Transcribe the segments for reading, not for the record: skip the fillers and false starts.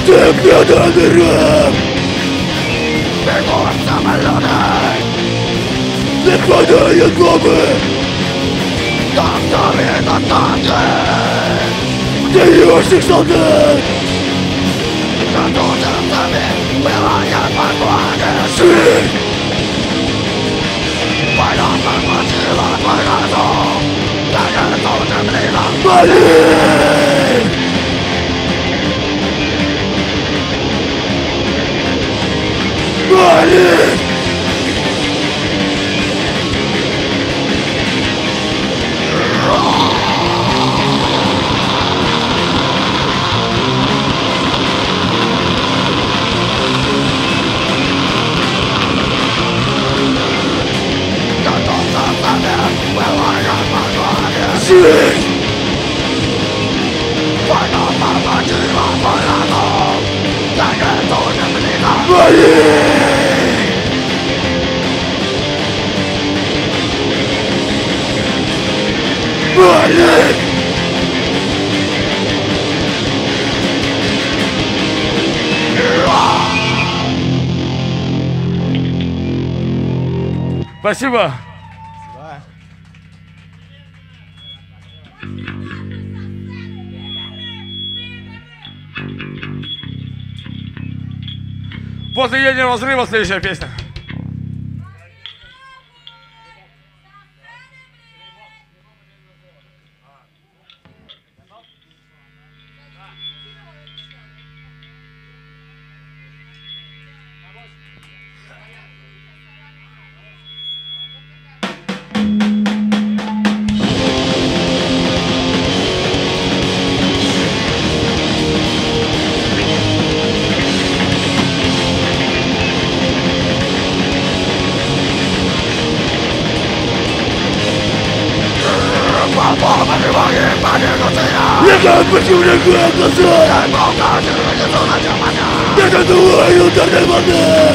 Загнанный раб! Бегут самолеты! Нападают бомбы! Танками на танки! Дающих солдат! Контузерцами пылает погоня! Жизнь! Война захватила твой разум! Так это земли нам болит! Болит! Жизнь! Война захватила твой разум! Так это земли нам болит! Болит! Спасибо. После ядерного взрыва следующая песня. Я почему не глаза? Я задуваю ударной волны.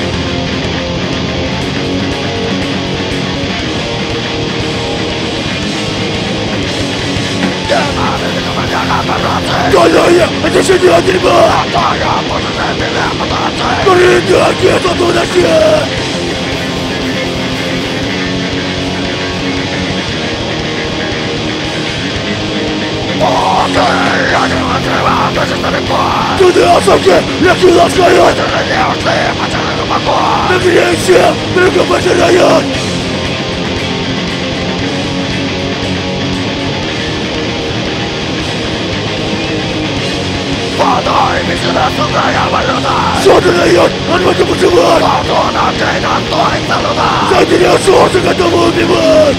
Второе, это же не дерьмо! Коридор, нет, оттуда все! Туда, суки, легче ласкают! Нагрейся, друга потеряют! Подай, мечта, сука, валюта! Что-то дает, отводим пожелать! Зайди не отшорся, готовы убивать!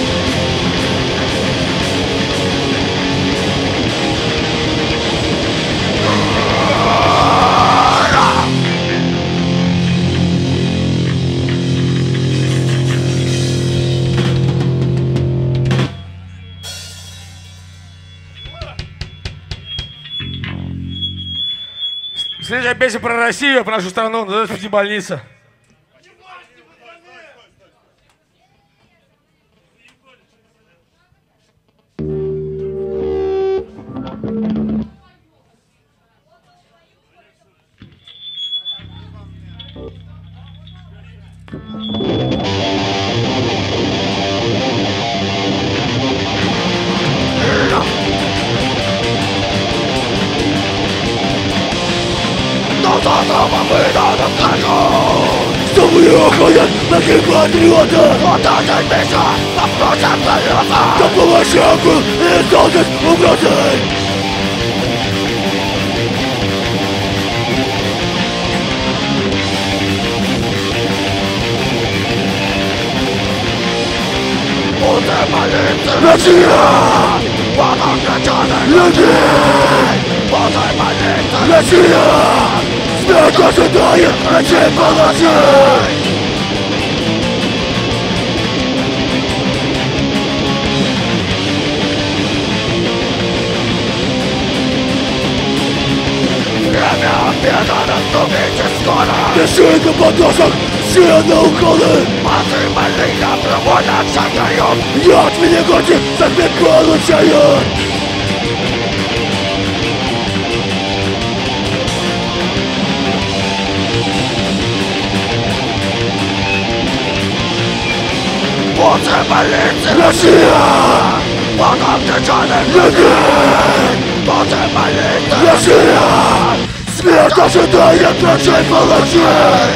Следующая песня про Россию, про нашу страну, называется «Пятибольница». Чтобы уходят такие патриоты! Отдать песня, попросят союза! Да помощнику и солдат угрозы! Россия! Люди! Россия! Смерть ожидает ночей полосы! Время бега наступит скоро! Песчинка подносок, все на уходы! Массы больных проводят шагают! Яд в неготе за получают! полиции! Россия! Потом течёных людей! После полиции! Россия! Смерть ожидает нашей палачей!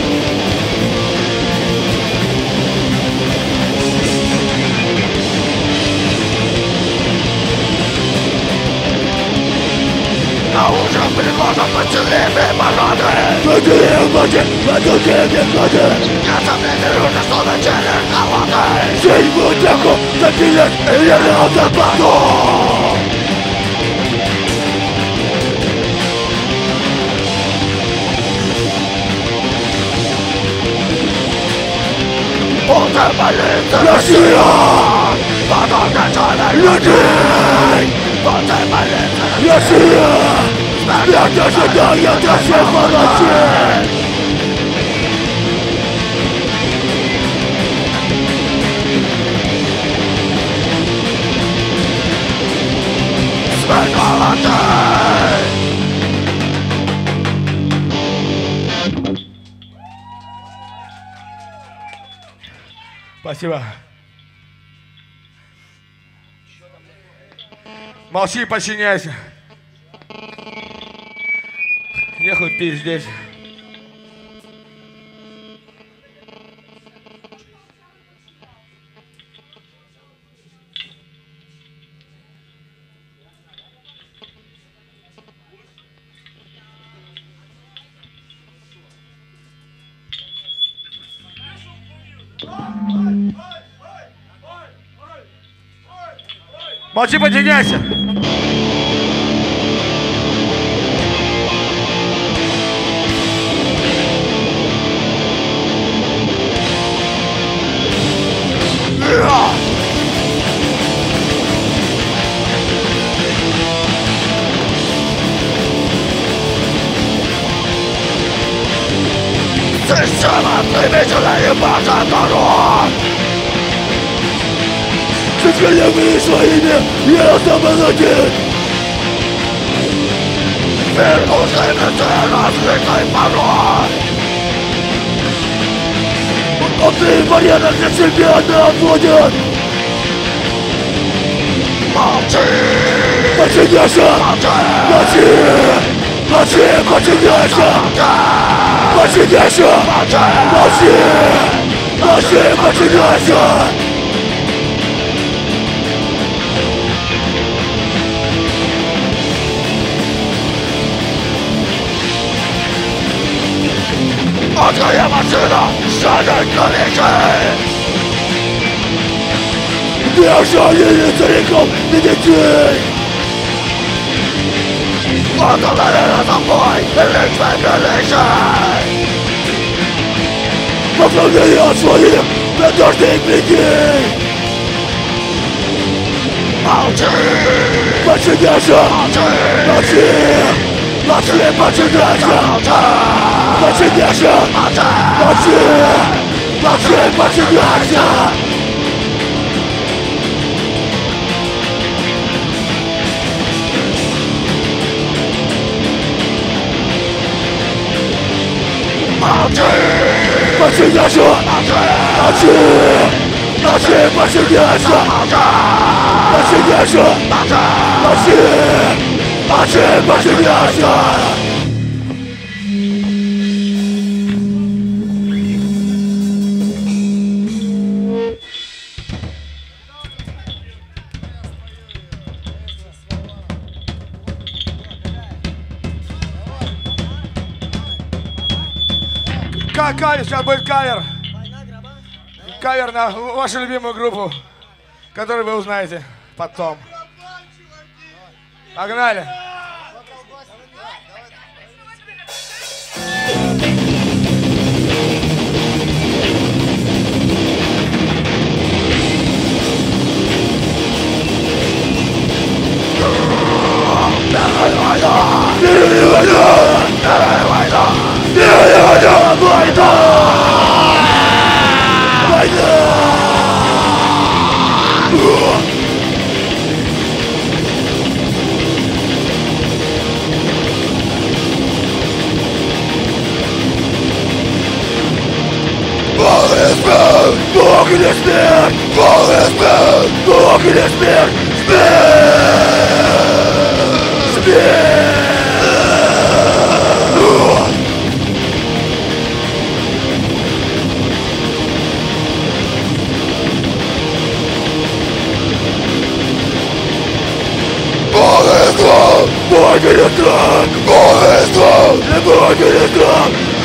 На ужин предложат поцелуйные парады! Поцелуй воде, подудение годы! Несомненно, люди, что начали холоды! Седьмую утеку запилят или надо потом! После полиции! Россия! Потом начали людей! После полиции! Россия! Смерть ожидает нашей палачей! Смерть палачей! Спасибо. Молчи, подчиняйся. Ехай пиздец. Молчи, подчиняйся. Система примечена по закону! С крыльями своими я самолетит! Вернувший на разбитой порог! Опты военных для себя не отводят! Молчи! Подчиняйся! Молчи! Молчи! Подчиняйся! Подчиняйся! Молчи! Молчи! Подчиняйся! Твоя машина шагает на вечер! Где ожидали стариков и детей? Остановили за мной личной величий! Поздравляю своих надежных людей! Молчи! Подчиняйся! Молчи! Молчи! Подчиняйся! Подчиняйся! Молчи! Молчи! Подчиняйся! Молчи! Подчиняйся! Молчи! Молчи! Подчиняйся! Подчиняйся! Молчи! Молчи! Подчиняйся! Кавер, сейчас будет кавер. Кавер на вашу любимую группу, которую вы узнаете потом. Погнали. All is bad! Бог или смерть! Бог или смерть! Бог или смерть! Смерть! Смерть! Бог или страх! Бог или страх! Бог или страх!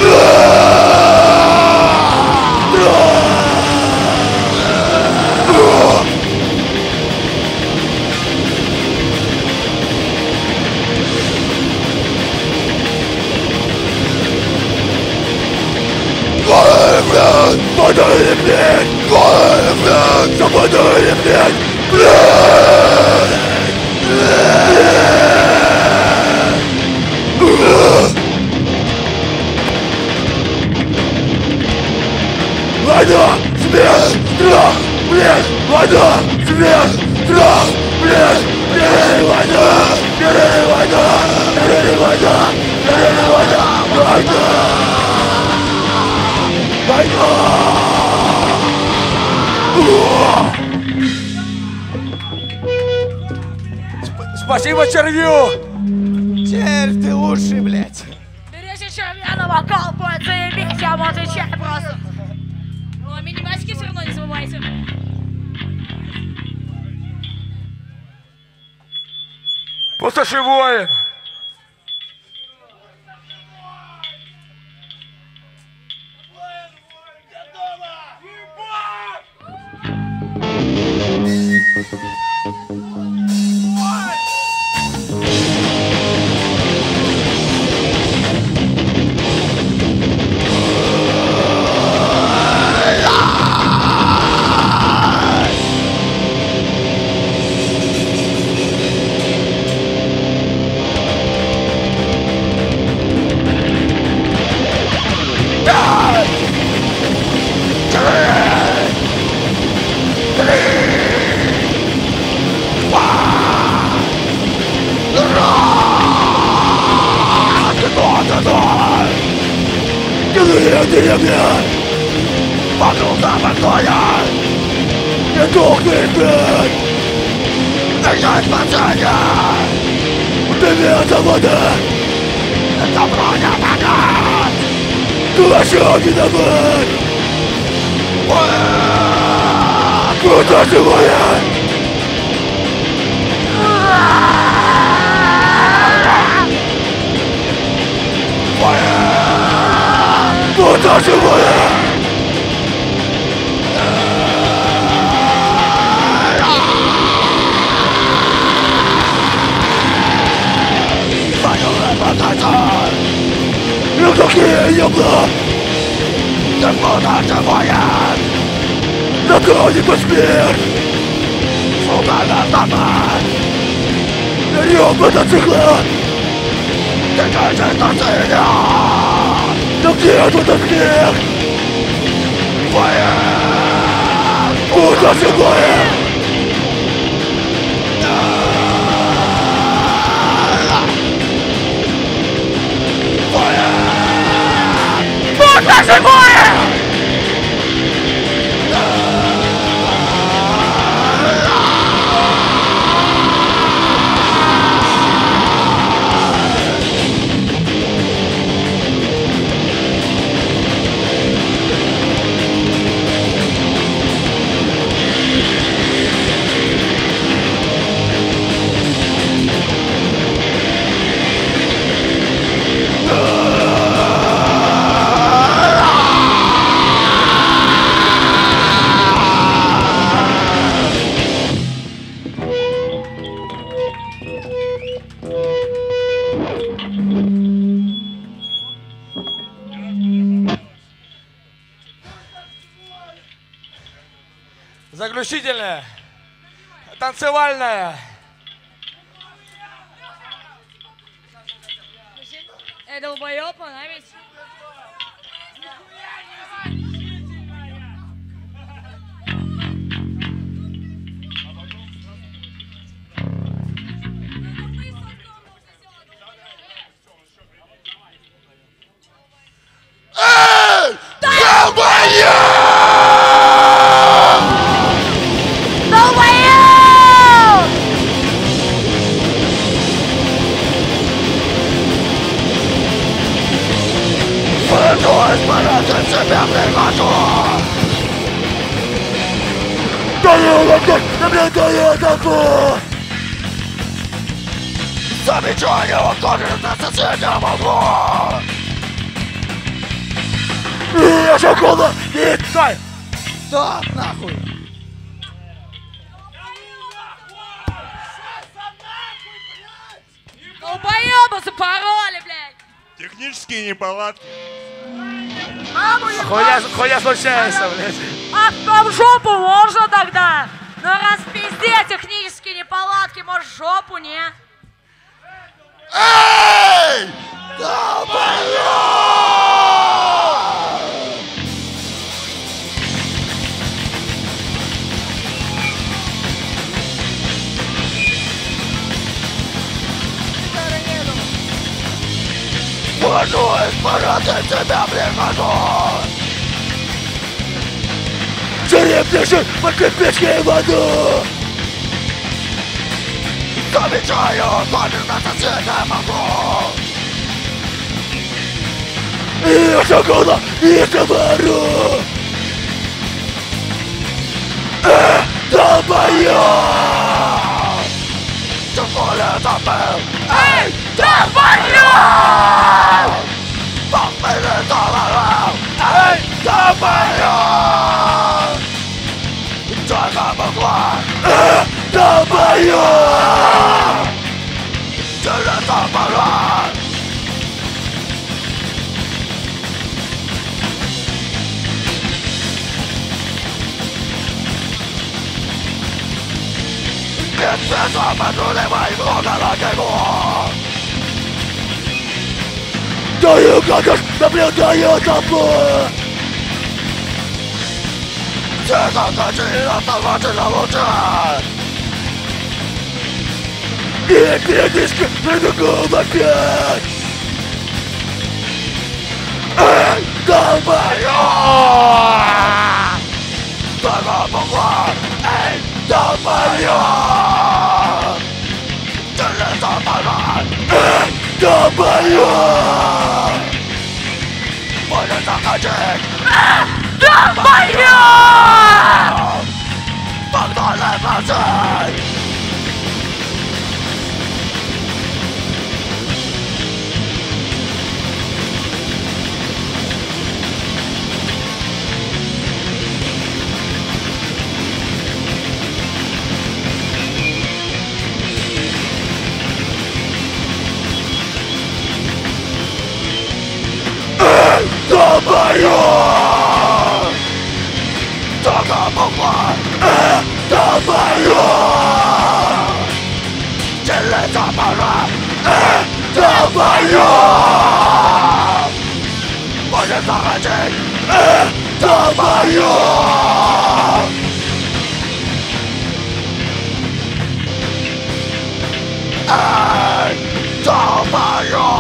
Подай блядь! Подай блядь! Западай блядь! Война! Смерть! Страх! Блядь! Война! Смерть! Страх! Блядь! Война! Война! Война! Война! Война! Спасибо червю! Червь, ты лучший, блядь! Берите червя на вокал, будет заебись, я вам отвечаю просто. Но минимальчики все равно не забывайте. Пустоши воин! Деревня! Вокруг западная! Не тухнет, блядь! Начать спасение! Дымится вода! Добро не помогает! Клочок не добыть! Куда живая? Куда живая? Ну какие ебла! Ты куда живая? На троне посмерть! Сука на автомат! Рёб мотоцикла! Ты кажешь на сыня! Но где этот смех? Твоя! Куда живая? Твоя! Куда живая? Заключительная, танцевальная. Долбоёб, она ведь... Эй! Долбоёб! Вижу исполнитель себя прихожу. Даю ладонь, наблюдаю толпу. Замечание уходит на соседнем углу. Я шокола, и стой! Стоп, нахуй! Долбоёбы запороли, блядь! Технические неполадки. Хуя случается, блядь. А в том жопу можно тогда? Ну раз пизде технические неполадки, может жопу, не? Эй! Долбоёб! Вожу из парада, тебя прихожу. Череп лежит под кирпичной воду. Замечаю, ходит на соседнем углу. И шокола, и говорю. Долбоёб! Тем более забыл. Эй, долбоёб! Похмелье долларов. Эй, долбоёб! Только могла. Долбоёб! Через аппарат. Без света подруливай много на него. Даю гадость, наблюдаю толпу. Все захотели основательно лучше. И периодически прибегу опять. Эй, долбоёб! Только могла. Эй, долбоёб! Через аппарат. Эй, долбоёб! Может захотеть. Долбоёб! Погнали процесс! Долбоёб! Только могла! Долбоёб! Через аппарат! Долбоёб! Может захотеть! Долбоёб! Долбоёб!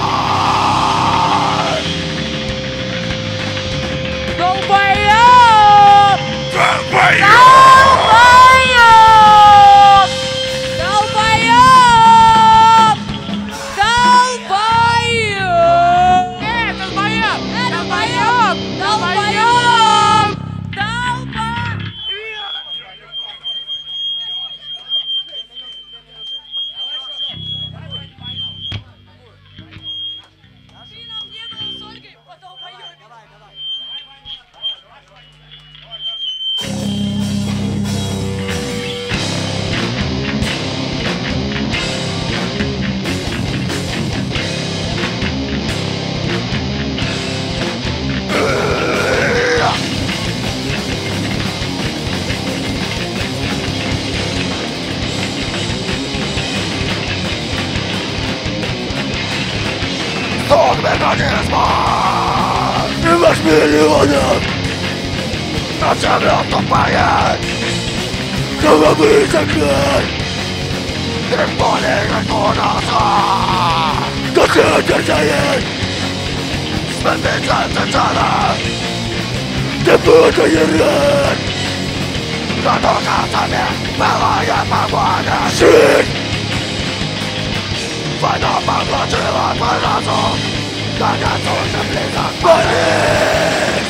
Механизма! И 8 миллионов! На землю тупая! Головы закрыть! И более вернуться! Кто тебя теряет? Смертельная цена! Ты будешь играть! Но только тебе былая погода! Жизнь! Война поглотила твой разум! Конец уже близок. Борис!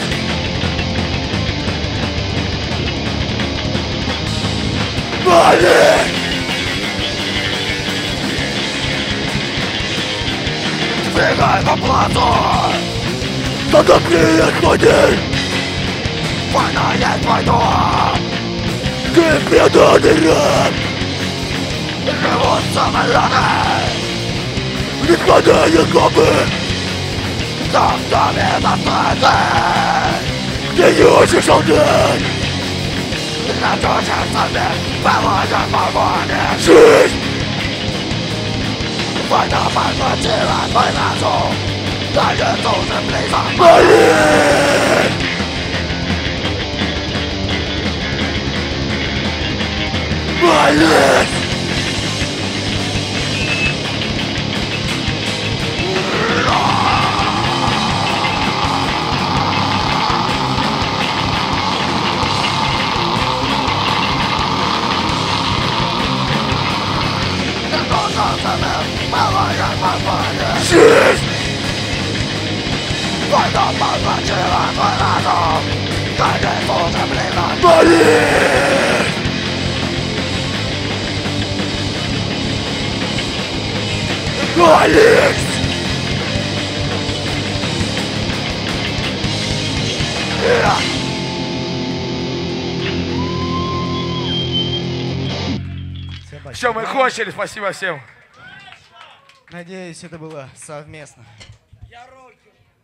Борис! Двигай по плацу! Тогда клиент ходи! Война есть война! Ты преданный раб! Живут самолеты! Никогда не губы! Там в доме застройки! Где не очень солдат! На душе сами проводят погони! Жизнь! Война поглотила твой разум! Конец уже близок! Борис! Борис! Жизнь! Война поглотила твой разум! Конец уже близок! Борис! Алекс! Все, мы кончили, спасибо всем. Надеюсь, это было совместно.